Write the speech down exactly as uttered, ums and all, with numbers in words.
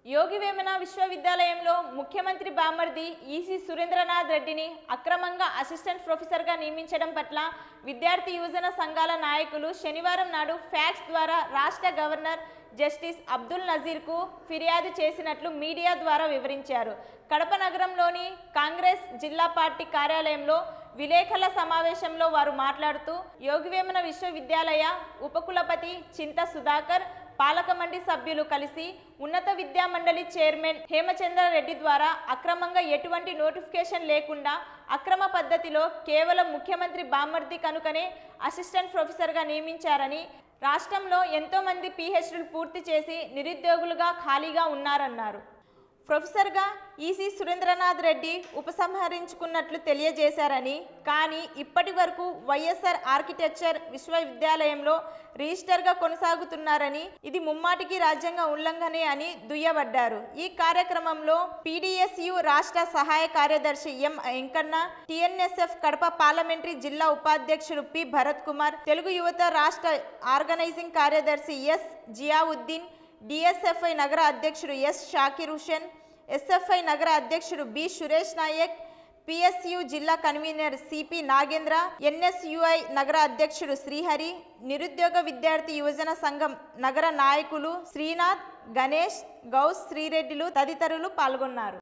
యోగి వేమన విశ్వవిద్యాలయంలో ముఖ్యమంత్రి బామర్ది ఈసీ సురేంద్రనాథ్ రెడ్డిని అక్రమంగా అసిస్టెంట్ ప్రొఫెసర్గా నియమించడం పట్ల విద్యార్థి యువజన సంఘాల నాయకులు శనివారం నాడు ఫ్యాక్స్ ద్వారా రాష్ట్ర గవర్నర్ జస్టిస్ అబ్దుల్ నజీర్కు ఫిర్యాదు చేసినట్లు మీడియా ద్వారా వివరించారు. కడప నగరంలోని కాంగ్రెస్ జిల్లా పార్టీ కార్యాలయంలో విలేకరుల సమావేశంలో వారు మాట్లాడుతూ యోగి వేమన విశ్వవిద్యాలయ ఉపకులపతి చింత సుధాకర్, పాలక మండలి సభ్యులు కలిసి ఉన్నత విద్యా మండలి చైర్మన్ హేమచంద్రారెడ్డి ద్వారా అక్రమంగా ఎటువంటి నోటిఫికేషన్ లేకుండా అక్రమ పద్ధతిలో కేవలం ముఖ్యమంత్రి బామర్ది కనుకనే అసిస్టెంట్ ప్రొఫెసర్గా నియమించారని, రాష్ట్రంలో ఎంతోమంది పీహెచ్డీలు పూర్తి చేసి నిరుద్యోగులుగా ఖాళీగా ఉన్నారన్నారు. ప్రొఫెసర్గా ఈసీ సురేంద్రనాథ్ రెడ్డి ఉపసంహరించుకున్నట్లు తెలియజేశారని, కానీ ఇప్పటి వరకు వైఎస్ఆర్ ఆర్కిటెక్చర్ విశ్వవిద్యాలయంలో రిజిస్టర్గా కొనసాగుతున్నారని, ఇది ముమ్మాటికి రాజ్యాంగ ఉల్లంఘనే అని దుయ్యబడ్డారు. ఈ కార్యక్రమంలో పీడీఎస్యు రాష్ట్ర సహాయ కార్యదర్శి M Venkanna, TNSF Kadapa parliamentary జిల్లా ఉపాధ్యక్షుడు పి భరత్ కుమార్, తెలుగు యువత రాష్ట్ర ఆర్గనైజింగ్ కార్యదర్శి ఎస్ జియావుద్దీన్, డిఎస్ఎఫ్ఐ నగర అధ్యక్షుడు ఎస్ షాకిర్ హుసేన్, ఎస్ఎఫ్ఐ నగర అధ్యక్షుడు బి సురేష్ నాయక్, పిఎస్యు జిల్లా కన్వీనర్ సిపి నాగేంద్ర, ఎన్ఎస్యుఐ నగర అధ్యక్షుడు శ్రీహరి, నిరుద్యోగ విద్యార్థి యువజన సంఘం నగర నాయకులు శ్రీనాథ్, గణేష్, గౌస్ శ్రీరెడ్డిలు తదితరులు పాల్గొన్నారు.